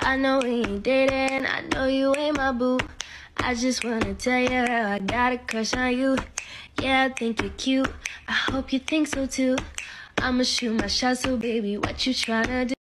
I know we ain't dating, I know you ain't my boo. I just wanna tell you I got a crush on you. Yeah, I think you're cute, I hope you think so too. I'ma shoot my shot, so baby, what you tryna do?